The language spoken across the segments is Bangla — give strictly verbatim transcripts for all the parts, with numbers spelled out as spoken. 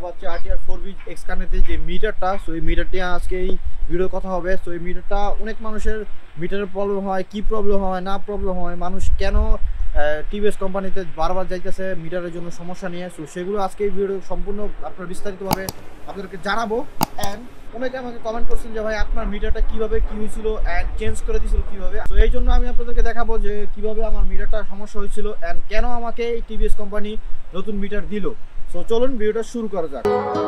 Apache R T R four B XConnect যে মিটারটা, সো এই মিটারটি আজকে এই ভিডিও কথা হবে। সো এই মিটারটা অনেক মানুষের মিটারের প্রবলেম হয়, কি প্রবলেম হয় না প্রবলেম হয়, মানুষ কেন টিভিএস কোম্পানিতে বারবার যাইতেছে মিটারের জন্য সমস্যা নিয়ে, সো সেগুলো আজকে এই ভিডিও সম্পূর্ণ আপনার বিস্তারিতভাবে আপনাদেরকে জানাবো। অ্যান্ড অনেকে আমাকে কমেন্ট করছেন যে ভাই আপনার মিটারটা কীভাবে কী হয়েছিল অ্যান্ড চেঞ্জ করে দিয়েছিল কীভাবে। তো এই জন্য আমি আপনাদেরকে দেখাবো যে কীভাবে আমার মিটারটা সমস্যা হয়েছিল অ্যান্ড কেন আমাকে এই টিভিএস কোম্পানি নতুন মিটার দিল। সো চলুন ভিডিওটা শুরু করা যাক।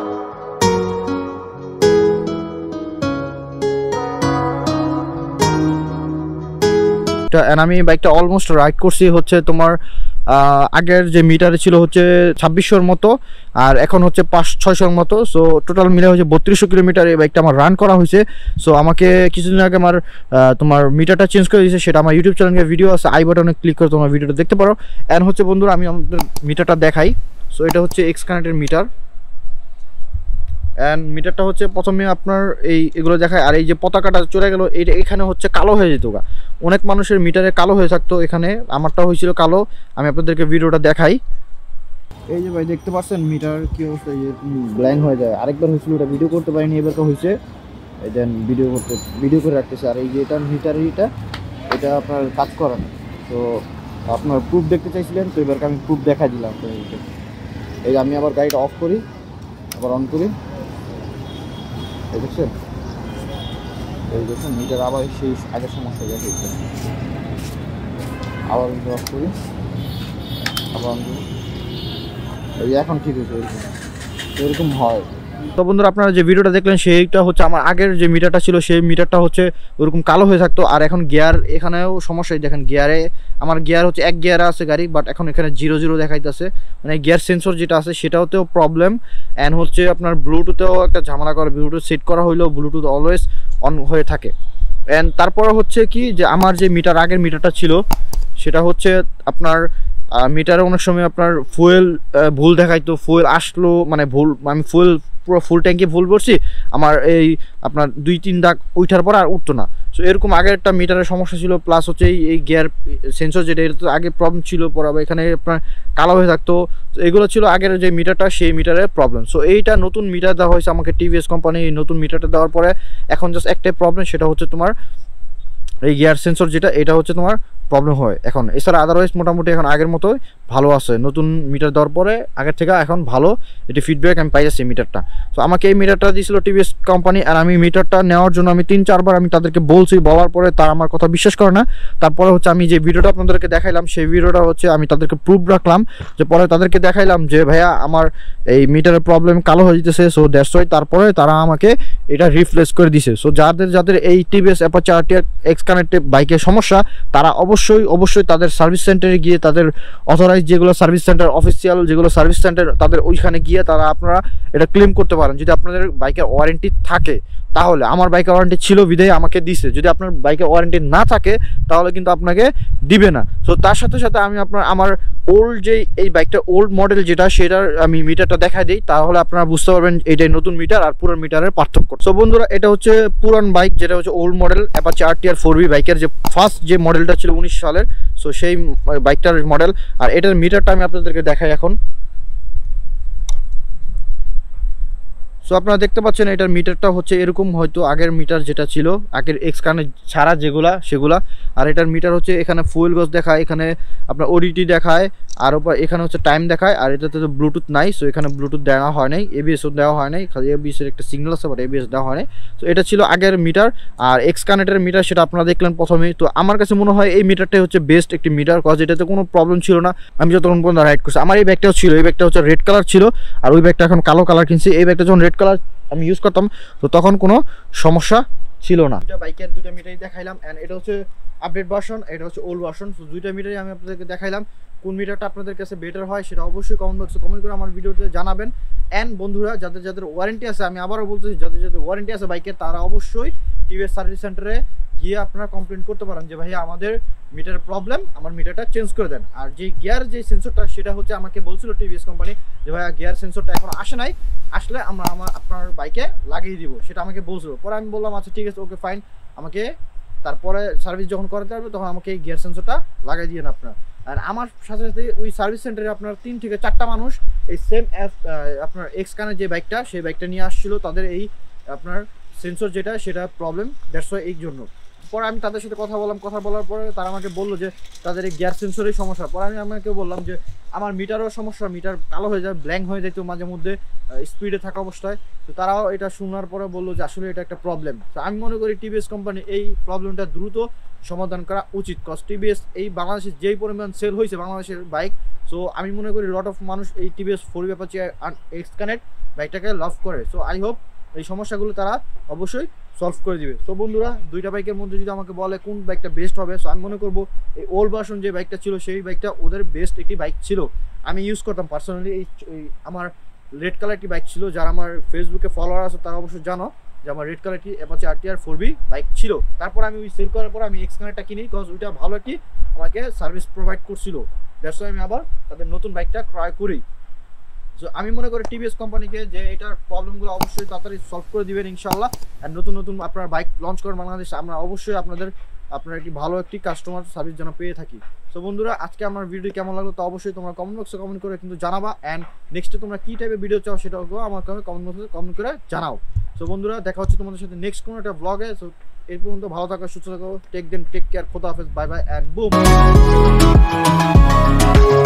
আমি বাইকটা অলমোস্ট রাইড করছি হচ্ছে তোমার আগের যে মিটারে ছিল হচ্ছে ছাব্বিশশোর মতো, আর এখন হচ্ছে পাঁচ ছয়শোর মতো। সো টোটাল মিলে হচ্ছে বত্রিশশো কিলোমিটার এই বাইকটা আমার রান করা হয়েছে। সো আমাকে কিছুদিন আগে আমার তোমার মিটারটা চেঞ্জ করে দিয়েছে, সেটা আমার ইউটিউব চ্যানেলে ভিডিও আছে, আই বাটনে ক্লিক করে তোমার ভিডিওটা দেখতে পারো। অ্যান্ড হচ্ছে বন্ধুরা আমি আমাদের মিটারটা দেখাই। সো এটা হচ্ছে XConnecটের মিটার, অ্যান্ড মিটারটা হচ্ছে প্রথমে আপনার এই এগুলো দেখায়। আর এই যে পতাকাটা চলে গেল, এইটা এখানে হচ্ছে কালো হয়ে যেত গা, অনেক মানুষের মিটারে কালো হয়ে থাকতো, এখানে আমারটা হয়েছিল কালো। আমি আপনাদেরকে ভিডিওটা দেখাই। এই যে ভাই দেখতে পাচ্ছেন মিটার কি অবস্থা, এই যে ব্ল্যাঙ্ক হয়ে যায়। আরেকবার হয়েছিল, ওটা ভিডিও করতে পারিনি, এবার হয়েছে এই দেন ভিডিও করতে ভিডিও করে রাখতেছে। আর এই যে এটা মিটার, এটা এটা আপনার কাজ করেন, তো আপনার প্রুফ দেখতে চাইছিলেন, তো এবারকে আমি প্রুফ দেখা দিলাম। তো এই যে আমি আবার গাড়িটা অফ করি, আবার অন করি, এই দেখছেন এই দেখুন মিটার আবার সেই আগের সমস্যা দেখে আবার অফ করি, আবার অন করি, এই এখন ঠিক হয়েছে। এরকম এরকম হয়। তো বন্ধুরা আপনারা যে ভিডিওটা দেখলেন সেইটা হচ্ছে আমার আগের যে মিটারটা ছিল, সেই মিটারটা হচ্ছে ওরকম কালো হয়ে থাকতো। আর এখন গিয়ার এখানেও সমস্যাই দেখেন, গিয়ারে আমার গিয়ার হচ্ছে এক গিয়ারে আছে গাড়ি, বাট এখন এখানে জিরো জিরো দেখাইতেছে, মানে গিয়ার সেন্সর যেটা আছে সেটাতেও প্রবলেম। অ্যান্ড হচ্ছে আপনার ব্লুটুথেও একটা ঝামেলা করে, ব্লুটুথ সেট করা হইলেও ব্লুটুথ অলওয়েজ অন হয়ে থাকে। অ্যান্ড তারপরে হচ্ছে কি যে আমার যে মিটার আগের মিটারটা ছিল সেটা হচ্ছে আপনার মিটারে অনেক সময় আপনার ফুয়েল ভুল দেখাইতো, ফুয়েল আসলো মানে ভুল, আমি ফুয়েল পুরো ফুল ট্যাঙ্কি ফুল করছি, আমার এই আপনার দুই তিন দাগ উঠার পর আর উঠতো না। সো এরকম আগের একটা মিটারের সমস্যা ছিল, প্লাস হচ্ছে এই গিয়ার সেন্সর যেটা এটা তো আগে প্রবলেম ছিল, পরে এখানে আপনার কালো হয়ে থাকতো। তো এগুলো ছিল আগের যে মিটারটা, সেই মিটারের প্রবলেম। সো এইটা নতুন মিটার দেওয়া হয়েছে আমাকে টিভিএস কোম্পানি, নতুন মিটারটা দেওয়ার পরে এখন জাস্ট একটাই প্রবলেম, সেটা হচ্ছে তোমার এই গিয়ার সেন্সর যেটা, এটা হচ্ছে তোমার প্রবলেম হয় এখন। এছাড়া আদারওয়াইজ মোটামুটি এখন আগের মতোই ভালো আছে, নতুন মিটার দেওয়ার পরে আগের থেকে এখন ভালো এটি ফিডব্যাক আমি পাই যাচ্ছি মিটারটা। তো আমাকে এই মিটারটা দিয়েছিল টিভিএস কোম্পানি, আর আমি মিটারটা নেওয়ার জন্য আমি তিন চারবার আমি তাদেরকে বলছি, বলার পরে তারা আমার কথা বিশ্বাস করে না। তারপরে হচ্ছে আমি যে ভিডিওটা আপনাদেরকে দেখাইলাম, সেই ভিডিওটা হচ্ছে আমি তাদেরকে প্রুফ রাখলাম, যে পরে তাদেরকে দেখাইলাম যে ভাইয়া আমার এই মিটারের প্রবলেম কালো হয়ে যেতেছে, সো দ্যাটস ওয়াই তারপরে তারা আমাকে এটা রিপ্লেস করে দিছে। সো যাদের যাদের এই TVS Apache R T R XConnect বাইকের সমস্যা, তারা অবশ্যই অবশ্যই তাদের সার্ভিস সেন্টারে গিয়ে, তাদের অথরাইজ যেগুলো সার্ভিস সেন্টার, অফিসিয়াল যেগুলো সার্ভিস সেন্টার, তাদের ওইখানে গিয়ে তারা আপনারা এটা ক্লেম করতে পারেন। যদি আপনাদের বাইকের ওয়ারেন্টি থাকে, তাহলে আমার বাইকের ওয়ারেন্টি ছিল বিধায় আমাকে দিছে, যদি আপনার বাইকের ওয়ারেন্টি না থাকে তাহলে কিন্তু আপনাকে দিবে না। সো তার সাথে সাথে আমি আপনার আমার ওল্ড যে এই বাইকটা ওল্ড মডেল যেটা, সেটার আমি মিটারটা দেখাই দিই, তাহলে আপনারা বুঝতে পারবেন এটাই নতুন মিটার আর পুরান মিটারের পার্থক্য। সো বন্ধুরা এটা হচ্ছে পুরান বাইক, যেটা হচ্ছে old model Apache R T R four V বাইকের যে ফার্স্ট যে মডেলটা ছিল উনিশ সালের, সো সেই বাইকটার মডেল। আর এটার মিটারটা আমি আপনাদেরকে দেখাই এখন। সো আপনারা দেখতে পাচ্ছেন এটার মিটারটা হচ্ছে এরকম, হয়তো আগের মিটার যেটা ছিল আগের XConnect ছাড়া যেগুলা সেগুলা। আর এটার মিটার হচ্ছে এখানে ফুয়েল গজ দেখায়, এখানে আপনার ওডিটি দেখায়, আর ওপর এখানে হচ্ছে টাইম দেখায়। আর এটাতে তো ব্লুটুথ নাই, সো এখানে ব্লুটুথ দেওয়া হয় নাই, এবিএসও দেওয়া হয় নাই, খালি এবিএসের একটা সিগন্যাল আছে, বাট এবিএস দেওয়া হয় নাই। তো এটা ছিল আগের মিটার। আর XConnecটের মিটার সেটা আপনারা দেখলেন প্রথমেই। তো আমার কাছে মনে হয় এই মিটারটাই হচ্ছে বেস্ট একটি মিটার, কজ এটাতে কোনো প্রবলেম ছিল না আমি যতক্ষণ পর্যন্ত রাইড করছি। আমার এই ব্যাগটাও ছিল, এই ব্যাগটা হচ্ছে রেড কালার ছিল, আর ওই ব্যাগটা এখন কালো কালার কিনছি। এই ব্যাগটা যখন রেড কালার আমি ইউজ করতাম, তো তখন কোনো সমস্যা ছিল না। দুইটা বাইকের দুইটা মিটারই দেখাইলাম, অ্যান্ড এটা হচ্ছে আপডেট ভার্সন, এটা হচ্ছে ওল্ড ভার্সন। তো দুইটা মিটারই আমি আপনাদেরকে দেখাইলাম। কোন মিটারটা আপনাদের কাছে বেটার হয় সেটা অবশ্যই কমেন্ট বক্সে কমেন্ট করে আমার ভিডিওতে জানাবেন। অ্যান্ড বন্ধুরা যাদের যাদের ওয়ারেন্টি আছে, আমি আবারও বলতেছি, যাদের যাদের ওয়ারেন্টি আছে বাইকের, তারা অবশ্যই টিভিএস সার্ভিস সেন্টারে গিয়ে আপনারা কমপ্লেন করতে পারেন যে ভাইয়া আমাদের মিটারের প্রবলেম, আমার মিটারটা চেঞ্জ করে দেন। আর যে গিয়ার যে সেন্সরটা, সেটা হচ্ছে আমাকে বলছিল টিভিএস কোম্পানি যে ভাইয়া গিয়ার সেন্সরটা এখন আসে নাই, আসলে আমরা আমার আপনার বাইকে লাগিয়ে দিব, সেটা আমাকে বলছিল। পরে আমি বললাম আচ্ছা ঠিক আছে, ওকে ফাইন, আমাকে তারপরে সার্ভিস যখন করাতে পারবে তখন আমাকে এই গিয়ার সেন্সরটা লাগাই দিয়ে আপনারা। আর আমার সাথে সাথে ওই সার্ভিস সেন্টারে আপনার তিন থেকে চারটা মানুষ এই সেম আপনার এক্সকানের যে বাইকটা সেই বাইকটা নিয়ে আসছিল, তাদের এই আপনার সেন্সর যেটা সেটা প্রবলেম, দ্যাটস ওয়াই এই জন্য। পরে আমি তাদের সাথে কথা বললাম, কথা বলার পরে তারা আমাকে বললো যে তাদের এই গ্যাস সেন্সরের সমস্যা। পরে আমি আমাকে বললাম যে আমার মিটারও সমস্যা, মিটার কালো হয়ে যায়, ব্ল্যাঙ্ক হয়ে যায় তো মাঝে মধ্যে স্পিডে থাকা অবস্থায়। তো তারাও এটা শোনার পরে বললো যে আসলে এটা একটা প্রবলেম। তো আমি মনে করি টিভিএস কোম্পানি এই প্রবলেমটা দ্রুত সমাধান করা উচিত, কজ টিভিএস এই বাংলাদেশে যেই পরিমাণ সেল হয়েছে বাংলাদেশের বাইক, সো আমি মনে করি লট অফ মানুষ এই টিভিএস ফোর অ্যাপাচি এক্সকানেক্ট বাইকটাকে লাভ করে। সো আই হোপ এই সমস্যাগুলো তারা অবশ্যই সলভ করে দিবে। তো বন্ধুরা, দুইটা বাইকের মধ্যে যদি আমাকে বলে কোন বাইকটা বেস্ট হবে, সো আমি মনে করবো এই ওল্ড ভার্সন যে বাইকটা ছিল সেই বাইকটা ওদের বেস্ট একটি বাইক ছিল। আমি ইউজ করতাম পার্সোনালি, এই আমার রেড কালার একটি বাইক ছিল, যারা আমার ফেসবুকে ফলোয়ার আছে তারা অবশ্যই জানো যে আমার রেড কালার একটি Apache RTR four V bike ছিল। তারপর আমি ওই সেল করার পর আমি এক্সকানেক্টটা কিনি, বিকজ ওইটা ভালো একটি আমাকে সার্ভিস প্রোভাইড করছিল, দ্যাটস ওয়াই আমি আবার তাদের নতুন বাইকটা ক্রয় করি। সো আমি মনে করি টিভিএস কোম্পানিকে যে এটার প্রবলেমগুলো অবশ্যই তাড়াতাড়ি সলভ করে দিবেন ইনশাআল্লাহ। আর নতুন নতুন আপনার বাইক লঞ্চ করেন বাংলাদেশে, আমরা অবশ্যই আপনাদের আপনার একটি ভালো একটি কাস্টমার সার্ভিস যেন পেয়ে থাকি। সো বন্ধুরা, আজকে আমার ভিডিও কেমন লাগলো তা অবশ্যই তোমরা কমেন্ট বক্সে কমেন্ট করে কিন্তু জানাবা। অ্যান্ড নেক্সটে তোমরা কী টাইপের ভিডিও চাও সেটাও আমাকে কমেন্ট বক্সে কমেন্ট করে জানাও। সো বন্ধুরা, দেখা হচ্ছে তোমাদের সাথে নেক্সট কোনো একটা ব্লগে। সো এর পর্যন্ত ভালো থাকো, সুস্থ থাকো, টেক দেন, টেক কেয়ার, খোদা হাফেজ, বাই বাই অ্যান্ড বুম।